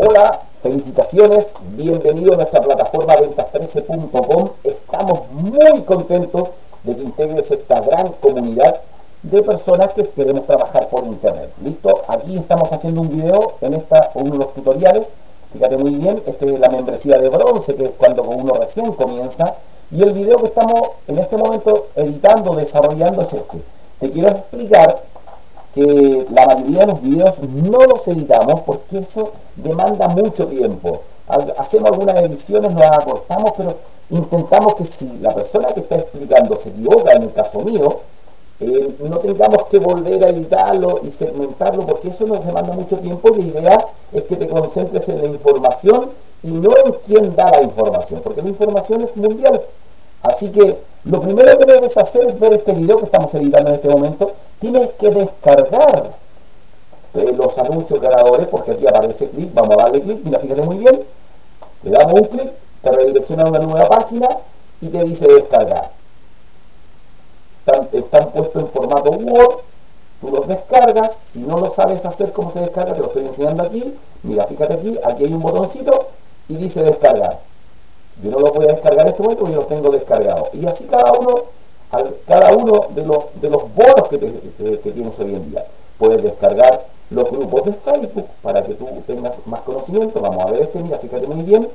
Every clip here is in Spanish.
Hola, felicitaciones, bienvenido a nuestra plataforma ventas13.com. Estamos muy contentos de que integres esta gran comunidad de personas que queremos trabajar por internet. Listo, aquí estamos haciendo un video en uno de los tutoriales. Fíjate muy bien, esta es la membresía de bronce, que es cuando uno recién comienza. Y el video que estamos en este momento editando, desarrollando es este. Te quiero explicar que la mayoría de los videos no los editamos porque eso demanda mucho tiempo. Hacemos algunas ediciones, nos acortamos, pero intentamos que si la persona que está explicando se equivoca, en el caso mío, no tengamos que volver a editarlo y segmentarlo, porque eso nos demanda mucho tiempo. La idea es que te concentres en la información y no en quién da la información, porque la información es mundial. Así que lo primero que debes hacer es ver este video que estamos editando en este momento. Tienes que descargar los anuncios ganadores, porque aquí aparece clic. Vamos a darle clic, mira, fíjate muy bien. Le damos un clic, te redirecciona a una nueva página y te dice descargar. Están puestos en formato Word, tú los descargas. Si no lo sabes hacer cómo se descarga, te lo estoy enseñando aquí. Mira, fíjate aquí hay un botoncito y dice descargar. Yo no lo voy a descargar en este momento porque yo los tengo descargados. Y así cada uno de los bonos que tienes hoy en día. Puedes descargar los grupos de Facebook para que tú tengas más conocimiento. Vamos a ver mira, fíjate muy bien.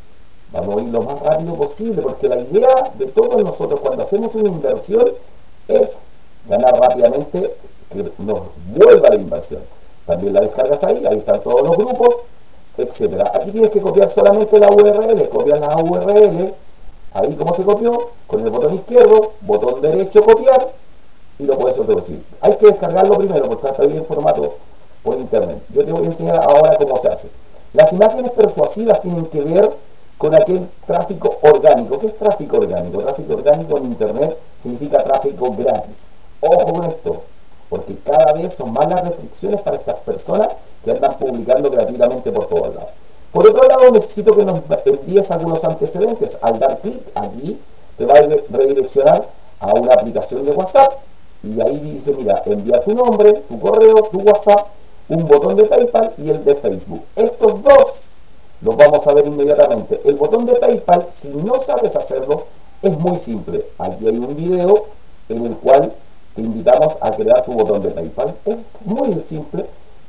Vamos a ir lo más rápido posible, porque la idea de todos nosotros cuando hacemos una inversión es ganar rápidamente, que nos vuelva la inversión. También la descargas ahí están todos los grupos, etcétera. Aquí tienes que copiar solamente la URL, copias la URL, ahí como se copió, con el botón izquierdo, botón derecho copiar, y lo puedes introducir. Hay que descargarlo primero, porque está bien en formato por internet. Yo te voy a enseñar ahora cómo se hace. Las imágenes persuasivas tienen que ver con aquel tráfico orgánico. ¿Qué es tráfico orgánico? Tráfico orgánico en internet significa tráfico gratis. Ojo con esto, porque cada vez son más las restricciones para estas personas que andan publicando gratuitamente por todos lados. Por otro lado, necesito que nos envíes algunos antecedentes. Al dar clic aquí, te va a redireccionar a una aplicación de WhatsApp y ahí dice, mira, envía tu nombre, tu correo, tu WhatsApp, un botón de PayPal y el de Facebook. Estos dos los vamos a ver inmediatamente. El botón de PayPal, si no sabes hacerlo, es muy simple. Aquí hay un video en el cual te invitamos a crear tu botón de PayPal. Es muy simple.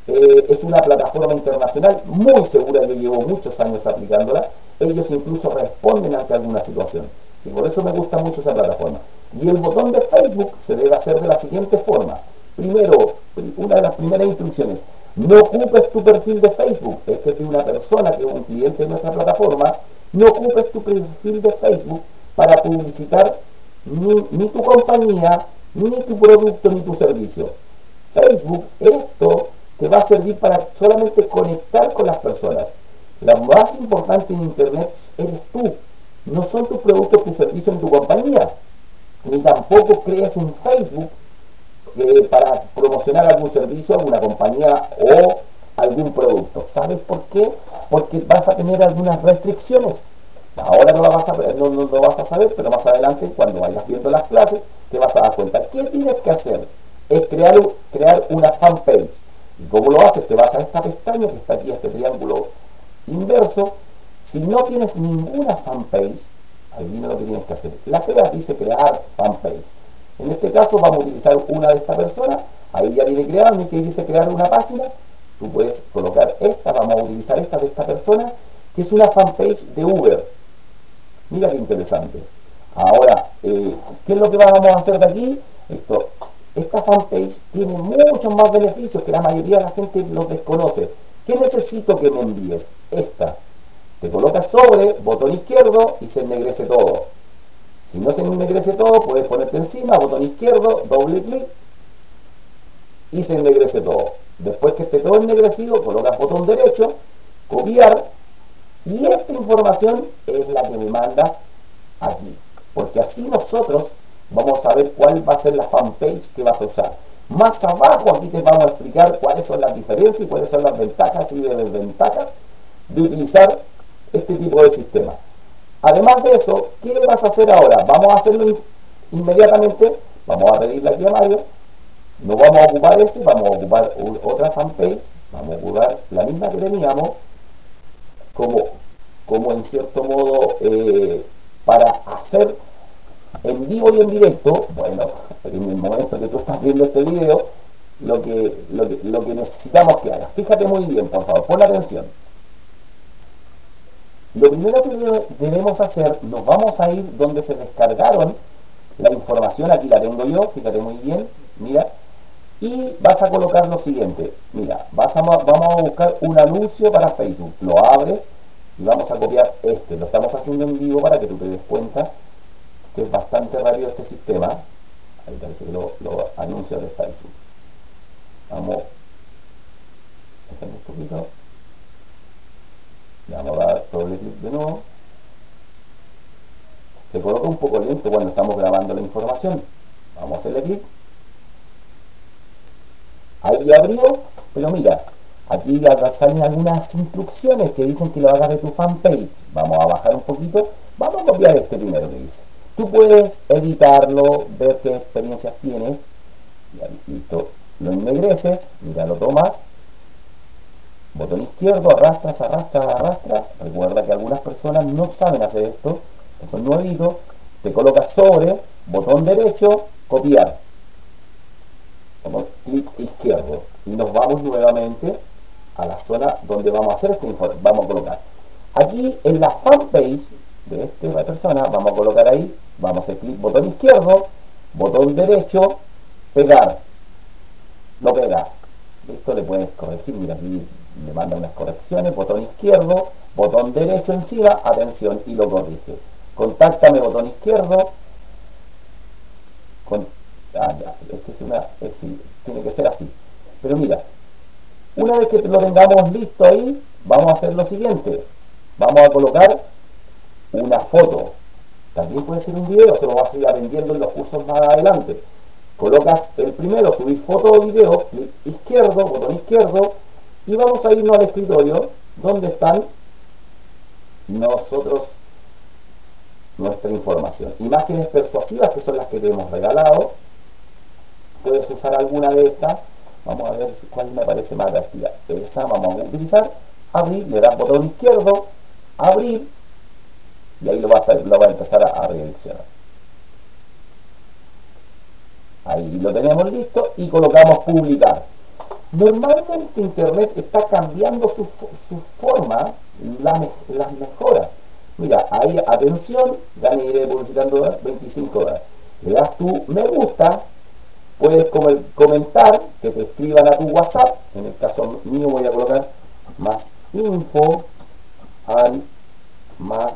Es una plataforma internacional muy segura, que llevo muchos años aplicándola. Ellos incluso responden ante alguna situación. Sí, por eso me gusta mucho esa plataforma. Y el botón de Facebook se debe hacer de la siguiente forma. Primero, una de las primeras instrucciones: no ocupes tu perfil de Facebook. Este es de una persona que es un cliente de nuestra plataforma. No ocupes tu perfil de Facebook para publicitar ni tu compañía, ni tu producto, ni tu servicio. Facebook, esto te va a servir para solamente conectar con las personas. Lo más importante en internet eres tú. No son tus productos, tus servicios, ni tu compañía. Ni tampoco crees un Facebook para promocionar algún servicio, alguna compañía o algún producto. ¿Sabes por qué? Porque vas a tener algunas restricciones. Ahora no lo vas a saber, pero más adelante, cuando vayas viendo las clases, te vas a dar cuenta. ¿Qué tienes que hacer? Es crear una fanpage. ¿Y cómo lo haces? Te vas a esta pestaña que está aquí, este triángulo inverso. Si no tienes ninguna fanpage, ahí viene lo que tienes que hacer. La creas, dice crear fanpage. En este caso vamos a utilizar una de estas personas. Ahí ya viene creado, y que dice crear una página. Tú puedes colocar esta, vamos a utilizar esta de esta persona, que es una fanpage de Uber. Mira qué interesante. Ahora, ¿qué es lo que vamos a hacer de aquí? Esta fanpage tiene muchos más beneficios que la mayoría de la gente los desconoce. ¿Qué necesito que me envíes? Esta. Te colocas sobre, botón izquierdo y se ennegrece todo. Si no se ennegrece todo, puedes ponerte encima, botón izquierdo, doble clic y se ennegrece todo. Después que esté todo ennegrecido, colocas botón derecho, copiar, y esta información es la que me mandas aquí. Porque así nosotros vamos a ver cuál va a ser la fanpage que vas a usar. Más abajo aquí te vamos a explicar cuáles son las diferencias y cuáles son las ventajas y desventajas de utilizar este tipo de sistema. Además de eso, ¿qué vas a hacer ahora? Vamos a hacerlo inmediatamente. Vamos a pedirle aquí a Mario. No vamos a ocupar ese, vamos a ocupar otra fanpage. Vamos a ocupar la misma que teníamos. como, como en cierto modo para hacer en vivo y en directo, bueno, en el momento que tú estás viendo este video, lo que necesitamos que hagas. Fíjate muy bien, por favor, pon atención. Lo primero que debemos hacer, nos vamos a ir donde se descargaron la información, aquí la tengo yo, fíjate muy bien, mira, y vas a colocar lo siguiente, mira, vamos a buscar un anuncio para Facebook, lo abres y vamos a copiar este, lo estamos haciendo en vivo para que tú te des cuenta que es bastante rápido este sistema. Ahí parece que los anuncios de Facebook. Vamos, déjame un poquito, le vamos a dar doble clic de nuevo. Se coloca un poco lento cuando estamos grabando la información. Vamos a hacerle clic. Ahí ya abrió, pero mira, aquí ya salen algunas instrucciones que dicen que lo hagas de tu fanpage. Vamos a bajar un poquito. Vamos a copiar este primero que dice. Tú puedes editarlo, ver qué experiencias tienes. Ya, listo. Lo ennegreces, mira, lo tomas. Botón izquierdo, arrastras, arrastras, arrastras. Recuerda que algunas personas no saben hacer esto. Eso es nuevito. Te colocas sobre, botón derecho, copiar. Clic izquierdo y nos vamos nuevamente a la zona donde vamos a hacer este informe. Vamos a colocar aquí en la fanpage de esta persona, vamos a colocar ahí, vamos a hacer clic, botón izquierdo, botón derecho, pegar, lo pegas, listo, le puedes corregir, mira aquí le manda unas correcciones, botón izquierdo, botón derecho encima, atención, y lo corrige. Contáctame, botón izquierdo, ya, sí, tiene que ser así. Pero mira, una vez que lo tengamos listo ahí, vamos a hacer lo siguiente. Vamos a colocar una foto. También puede ser un video, se lo vas a ir aprendiendo en los cursos más adelante. Colocas el primero, subir foto o video, clic izquierdo, botón izquierdo, y vamos a irnos al escritorio donde están nuestra información. Imágenes persuasivas, que son las que te hemos regalado. Puedes usar alguna de estas. Vamos a ver cuál me parece más atractiva. Esa vamos a utilizar. Abrir, le das botón izquierdo, abrir, y ahí lo va a empezar a redireccionar. Ahí lo tenemos listo y colocamos publicar. Normalmente Internet está cambiando su forma, las mejoras. Mira, ahí, atención, iré publicitando 25 horas. Le das tu me gusta. Puedes comentar, que te escriban a tu WhatsApp. En el caso mío voy a colocar más info al más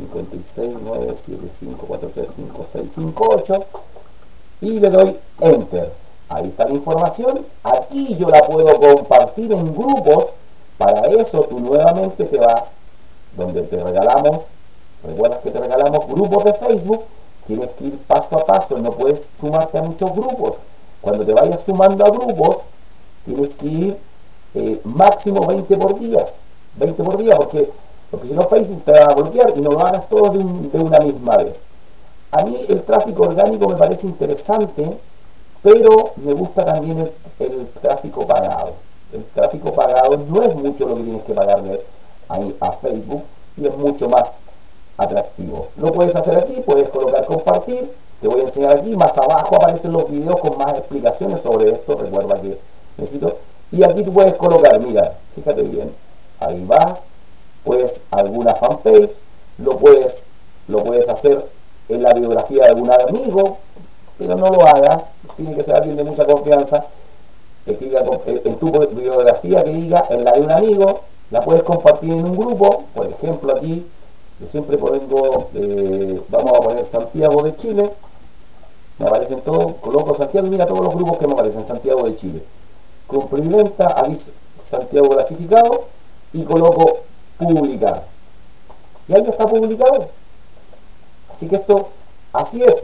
56975435658 y le doy enter. Ahí está la información. Aquí yo la puedo compartir en grupos. Para eso tú nuevamente te vas donde te regalamos, recuerdas que te regalamos grupos de Facebook. Tienes que ir paso a paso, no puedes sumarte a muchos grupos. Cuando te vayas sumando a grupos, tienes que ir máximo 20 por día, porque si no Facebook te va a bloquear y no lo hagas todo de una misma vez. A mí el tráfico orgánico me parece interesante, pero me gusta también el tráfico pagado. El tráfico pagado no es mucho lo que tienes que pagarle a Facebook y es mucho más atractivo. Lo puedes hacer aquí, puedes colocar compartir. Te voy a enseñar aquí, más abajo aparecen los videos con más explicaciones sobre esto. Recuerda que necesito. Y aquí tú puedes colocar, mira, fíjate bien, ahí vas, puedes alguna fanpage, lo puedes hacer en la biografía de algún amigo, pero no lo hagas, tiene que ser alguien de mucha confianza. Escriba en tu biografía que diga en la de un amigo, la puedes compartir en un grupo. Por ejemplo, aquí yo siempre pongo, vamos a poner Santiago de Chile, me aparecen todos, coloco Santiago y mira todos los grupos que me aparecen, Santiago de Chile. Compra y venta, aviso Santiago clasificado y coloco publicar. Y ahí está publicado. Así que esto, así es.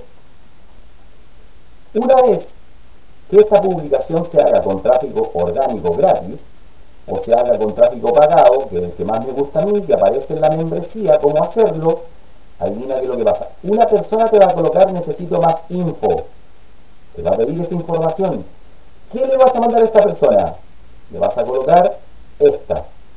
Una vez que esta publicación se haga con tráfico orgánico gratis, o se haga con tráfico pagado, que es el que más me gusta a mí, que aparece en la membresía, cómo hacerlo, adivina qué es lo que pasa. Una persona te va a colocar necesito más info, te va a pedir esa información. ¿Qué le vas a mandar a esta persona? Le vas a colocar esta,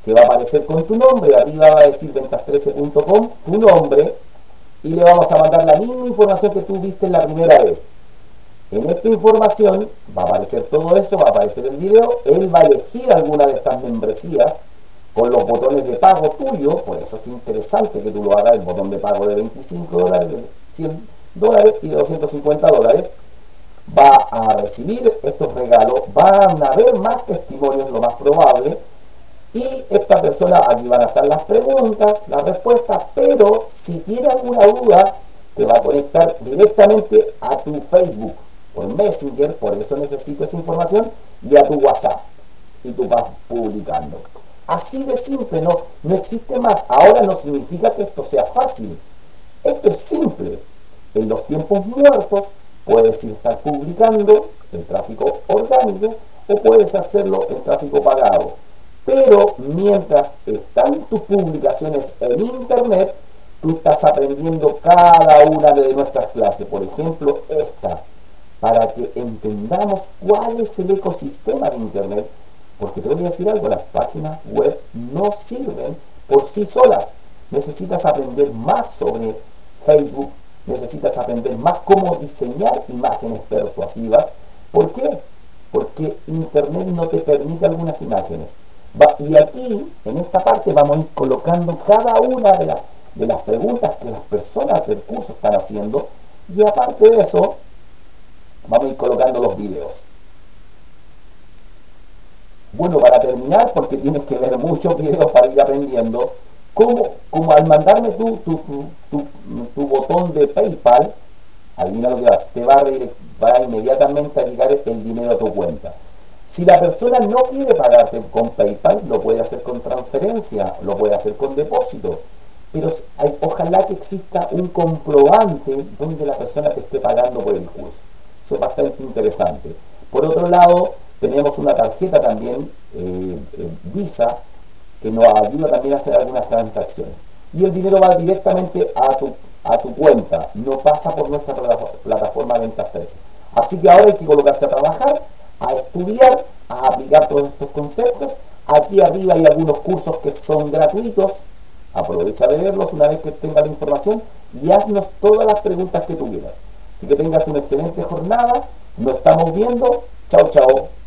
que va a aparecer con tu nombre, arriba va a decir ventas13.com, tu nombre, y le vamos a mandar la misma información que tú viste la primera vez. En esta información va a aparecer todo eso, va a aparecer el video, él va a elegir alguna de estas membresías con los botones de pago tuyo, por eso es interesante que tú lo hagas, el botón de pago de $25, de $100 y de $250, va a recibir estos regalos, van a haber más testimonios, lo más probable, y esta persona, aquí van a estar las preguntas, las respuestas, pero si tiene alguna duda, te va a conectar directamente a tu Facebook, por Messenger, por eso necesito esa información, y a tu WhatsApp, y tú vas publicando. Así de simple, no existe más. Ahora no significa que esto sea fácil, esto es simple. En los tiempos muertos puedes estar publicando en tráfico orgánico o puedes hacerlo en tráfico pagado. Pero mientras están tus publicaciones en internet, tú estás aprendiendo cada una de nuestras clases. Por ejemplo, esta, para que entendamos cuál es el ecosistema de internet. Porque te voy a decir algo, las páginas web no sirven por sí solas. Necesitas aprender más sobre Facebook, necesitas aprender más cómo diseñar imágenes persuasivas. ¿Por qué? Porque internet no te permite algunas imágenes. Y aquí, en esta parte, vamos a ir colocando cada una de las preguntas que las personas del curso están haciendo, y aparte de eso, vamos a ir colocando los videos. Bueno, para terminar, porque tienes que ver muchos videos para ir aprendiendo, como al mandarme tu botón de PayPal, adivina lo que va inmediatamente a llegar el dinero a tu cuenta. Si la persona no quiere pagarte con PayPal, lo puede hacer con transferencia, lo puede hacer con depósito, pero ojalá que exista un comprobante donde la persona te esté pagando por el curso. Eso es bastante interesante. Por otro lado, tenemos una tarjeta también, Visa, que nos ayuda también a hacer algunas transacciones. Y el dinero va directamente a tu cuenta, no pasa por nuestra plataforma Ventas 13. Así que ahora hay que colocarse a trabajar, a estudiar, a aplicar todos estos conceptos. Aquí arriba hay algunos cursos que son gratuitos. Aprovecha de verlos una vez que tengas la información y haznos todas las preguntas que tú quieras. Así que tengas una excelente jornada. Nos estamos viendo. Chao, chao.